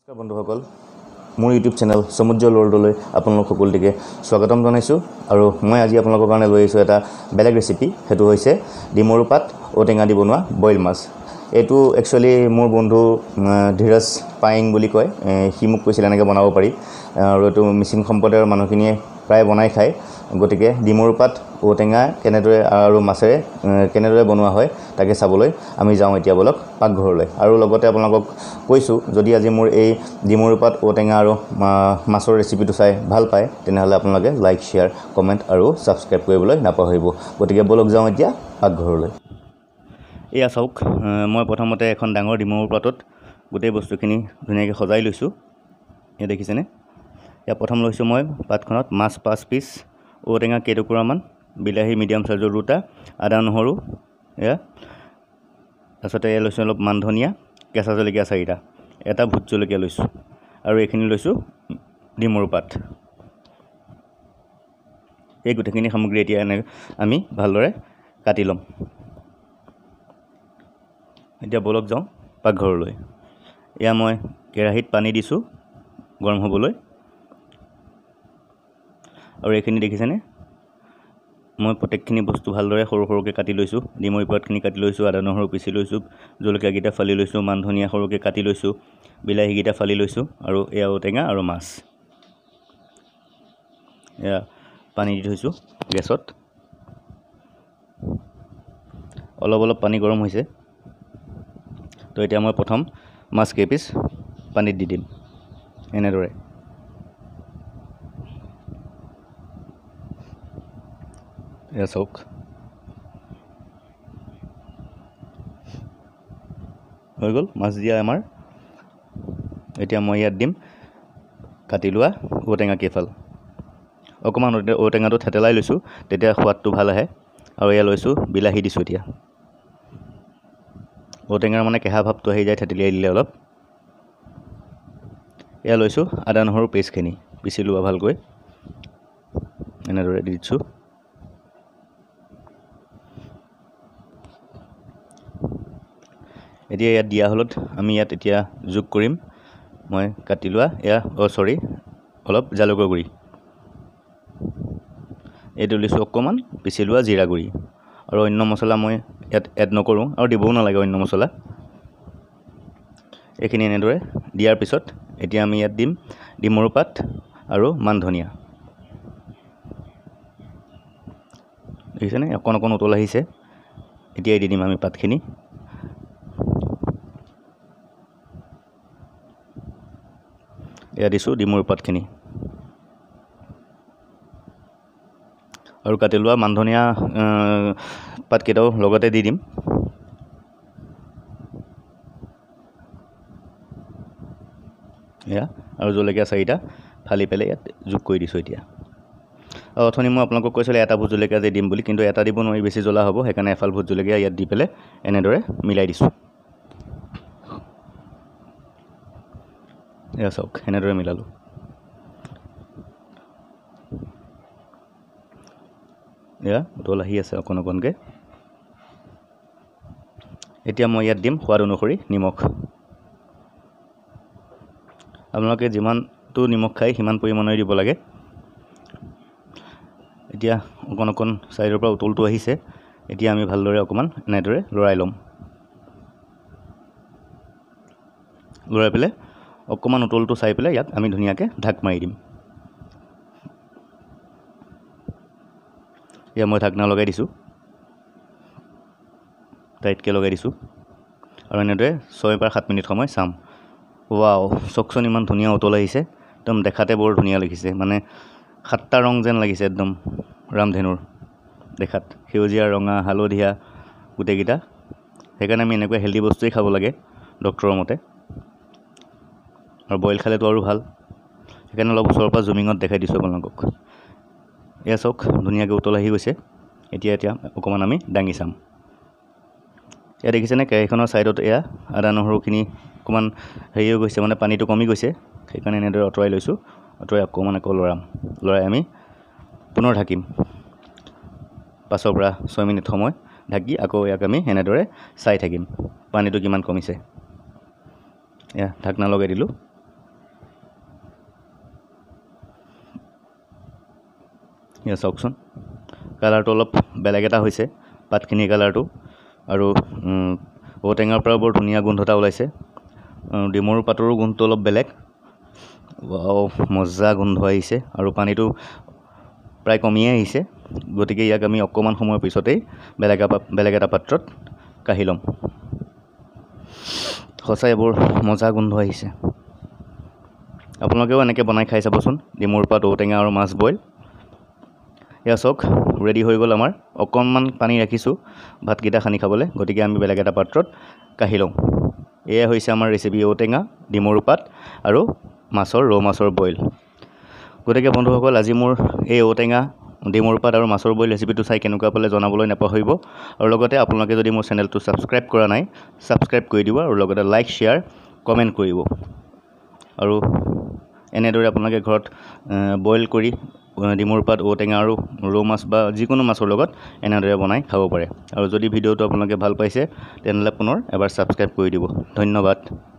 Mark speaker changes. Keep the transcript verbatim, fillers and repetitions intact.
Speaker 1: নমস্কাৰ বন্ধুসকল, মোৰ ইউটিউব চেনেল সমুদ্ৰ লৰ্ডলৈ আপোনালোক সকলোকে স্বাগতম জনাইছোঁ। আৰু মই আজি আপোনালোকৰ কাৰণে লৈ আহিছোঁ এটা বেলেগ ৰেচিপি। সেইটো হৈছে ডিমৰু পাত ঔটেঙা দি বনোৱা বইল মাছ। এইটো একচুৱেলি মোৰ বন্ধু ধীৰজ পাইং বুলি কয়, সি মোক কৈছিল এনেকৈ বনাব পাৰি। আৰু এইটো মিচিং সম্প্ৰদায়ৰ মানুহখিনিয়ে প্ৰায় বনাই খায়। গতিকে ডিমৰু পাত ঔটেঙা কেনেদৰে আৰু মাছেৰে কেনেদৰে বনোৱা হয় তাকে চাবলৈ আমি যাওঁ এতিয়া বলক পাকঘৰলৈ। আৰু লগতে আপোনালোকক কৈছোঁ, যদি আজি মোৰ এই ডিমৰু পাত ঔটেঙা আৰু মাছৰ ৰেচিপিটো চাই ভাল পায় তেনেহ'লে আপোনালোকে লাইক, শ্বেয়াৰ, কমেণ্ট আৰু ছাবস্ক্ৰাইব কৰিবলৈ নাপাহৰিব। গতিকে বলক যাওঁ এতিয়া পাকঘৰলৈ। এয়া চাওক, মই প্ৰথমতে এখন ডাঙৰ ডিমৰু পাতত গোটেই বস্তুখিনি ধুনীয়াকৈ সজাই লৈছোঁ। এয়া দেখিছেনে? এয়া প্ৰথম লৈছোঁ মই পাতখনত মাছ পাঁচ পিচ, ঔটেঙা কেইটুকুৰামান, বিলাহী মিডিয়াম চাইজৰ দুটা, আদা নহৰু এয়া, তাৰপিছতে এয়া লৈছোঁ অলপ মান ধনিয়া, কেঁচা জলকীয়া চাৰিটা, এটা ভোট জলকীয়া লৈছোঁ, আৰু এইখিনি লৈছোঁ ডিমৰু পাত। এই গোটেইখিনি সামগ্ৰী এতিয়া এনে আমি ভালদৰে কাটি ল'ম। এতিয়া বলক যাওঁ পাকঘৰলৈ। এয়া মই কেৰাহীত পানী দিছোঁ গৰম হ'বলৈ। আৰু এইখিনি দেখিছেনে? মই প্ৰত্যেকখিনি বস্তু ভালদৰে সৰু সৰুকৈ কাটি লৈছোঁ। ডিমৰু পাতখিনি কাটি লৈছোঁ, আদা নহৰু পিচি লৈছোঁ, জলকীয়াকেইটা ফালি লৈছোঁ, মান ধনিয়া সৰুকৈ কাটি লৈছোঁ, বিলাহীকেইটা ফালি লৈছোঁ, আৰু এয়া ঔটেঙা আৰু মাছ। এয়া পানী দি থৈছোঁ গেছত। অলপ অলপ পানী গৰম হৈছে। তো এতিয়া মই প্ৰথম মাছ কেইপিচ পানীত দি দিম এনেদৰে। এয়া চাওক, হৈ গ'ল মাছ দিয়া আমাৰ। এতিয়া মই ইয়াত দিম কাটি লোৱা ঔটেঙা কেইফাল। অকণমান ঔটেঙাটো থেতেলাই লৈছোঁ, তেতিয়া সোৱাদটো ভাল আহে। আৰু এয়া লৈছোঁ বিলাহী দিছোঁ। এতিয়া ঔটেঙাৰ মানে কেঁহা ভাৱটো আহি যায় থেতেলিয়াই দিলে অলপ। এয়া লৈছোঁ আদা নহৰু পেষ্টখিনি পিচি লোৱা ভালকৈ, এনেদৰে দি দিছোঁ। এতিয়া ইয়াত দিয়া হ'লত আমি ইয়াত এতিয়া যোগ কৰিম মই কাটি লোৱা এয়া অ' চৰি অলপ জালুকৰ গুড়ি, এইটো লৈছোঁ অকণমান পিচি লোৱা জিৰা গুড়ি, আৰু অন্য মছলা মই ইয়াত এড নকৰোঁ আৰু দিবও নালাগে অন্য মছলা। এইখিনি এনেদৰে দিয়াৰ পিছত এতিয়া আমি ইয়াত দিম ডিমৰু পাত আৰু মান ধনিয়া। দেখিছেনে? অকণ অকণ উতল আহিছে। এতিয়াই দি দিম আমি পাতখিনি। এয়া দিছোঁ ডিমৰু পাতখিনি, আৰু কাটি লোৱা মান ধনিয়া পাতকেইটাও লগতে দি দিম। এয়া আৰু জলকীয়া চাৰিটা ফালি পেলাই ইয়াত যোগ কৰি দিছোঁ এতিয়া। আৰু অথনি মই আপোনালোকক কৈছিলোঁ এটা ভোট জলকীয়া যে দিম বুলি, কিন্তু এটা দিব নোৱাৰি, বেছি জ্বলা হ'ব। সেইকাৰণে এফাল ভোট জলকীয়া ইয়াত দি পেলাই এনেদৰে মিলাই দিছোঁ। এয়া চাওক, এনেদৰে মিলালোঁ। এয়া উতল আহি আছে অকণ অকণকৈ। এতিয়া মই ইয়াত দিম সোৱাদ অনুসৰি নিমখ। আপোনালোকে যিমানটো নিমখ খায় সিমান পৰিমাণৰে দিব লাগে। এতিয়া অকণ অকণ চাইডৰ পৰা উতলটো আহিছে। এতিয়া আমি ভালদৰে অকণমান এনেদৰে লৰাই ল'ম। লৰাই পেলাই অকণমান উতলটো চাই পেলাই ইয়াত আমি ধুনীয়াকৈ ঢাক মাৰি দিম। এয়া মই ঢাকনা লগাই দিছোঁ, টাইটকৈ লগাই দিছোঁ, আৰু এনেদৰে ছয় পৰা সাত মিনিট সময় চাম। ৱাও, চাওকচোন ইমান ধুনীয়া উতল আহিছে। একদম দেখাতে বৰ ধুনীয়া লাগিছে, মানে সাতটা ৰং যেন লাগিছে একদম ৰামধেনুৰ দেখাত। সেউজীয়া, ৰঙা, হালধীয়া গোটেইকেইটা। সেইকাৰণে আমি এনেকুৱা হেল্ডি বস্তুৱেই খাব লাগে ডক্টৰৰ মতে, আৰু বইল খালেতো আৰু ভাল। সেইকাৰণে অলপ ওচৰৰ পৰা জুমিঙত দেখাই দিছোঁ আপোনালোকক। এয়া চাওক, ধুনীয়াকৈ উতল আহি গৈছে। এতিয়া এতিয়া অকণমান আমি দাঙি চাম। এয়া দেখিছেনে? কেৰাহীখনৰ ছাইডত এয়া আদা নহৰুখিনি অকণমান হেৰি হৈ গৈছে, মানে পানীটো কমি গৈছে। সেইকাৰণে এনেদৰে আঁতৰাই লৈছোঁ। আঁতৰাই অকণমান আকৌ লৰাম। লৰাই আমি পুনৰ ঢাকিম। পাঁচৰ পৰা ছয় মিনিট সময় ঢাকি আকৌ ইয়াক আমি এনেদৰে চাই থাকিম পানীটো কিমান কমিছে। এয়া ঢাকনা লগাই দিলোঁ। এয়া চাওকচোন কালাৰটো অলপ বেলেগ এটা হৈছে পাতখিনি কালাৰটো আৰু ঔটেঙাৰ পৰা বৰ ধুনীয়া গোন্ধ এটা ওলাইছে ডিমৰু পাতৰো গোন্ধটো অলপ বেলেগ মজা গোন্ধ আহিছে আৰু পানীটো প্ৰায় কমিয়ে আহিছে গতিকে ইয়াক আমি অকণমান সময়ৰ পিছতেই বেলেগ বেলেগ এটা পাত্ৰত কাঢ়ি ল'ম সঁচাই বৰ মজা গোন্ধ আহিছে আপোনালোকেও এনেকৈ বনাই খাই চাবচোন ডিমৰু পাত ঔটেঙা আৰু মাছ বইল এয়া চাওক ৰেডি হৈ গ'ল আমাৰ অকণমান পানী ৰাখিছোঁ ভাতকেইটা সানি খাবলৈ গতিকে আমি বেলেগ এটা পাত্ৰত কাঢ়ি লওঁ এয়া হৈছে আমাৰ ৰেচিপি ঔটেঙা ডিমৰু পাত আৰু মাছৰ ৰৌ মাছৰ বইল গতিকে বন্ধুসকল আজি মোৰ এই ঔটেঙা ডিমৰু পাত আৰু মাছৰ বইল ৰেচিপিটো চাই কেনেকুৱা পালে জনাবলৈ নাপাহৰিব আৰু লগতে আপোনালোকে যদি মোৰ চেনেলটো ছাবস্ক্ৰাইব কৰা নাই ছাবস্ক্ৰাইব কৰি দিব আৰু লগতে লাইক শ্বেয়াৰ কমেণ্ট কৰিব আৰু এনেদৰে আপোনালোকে ঘৰত বইল কৰি ডিমৰু পাত ঔটেঙা আৰু ৰৌ মাছ বা যিকোনো মাছৰ লগত এনেদৰে বনাই খাব পাৰে আৰু যদি ভিডিঅ'টো আপোনালোকে ভাল পাইছে তেনেহ'লে পুনৰ এবাৰ ছাবস্ক্ৰাইব কৰি দিব ধন্যবাদ।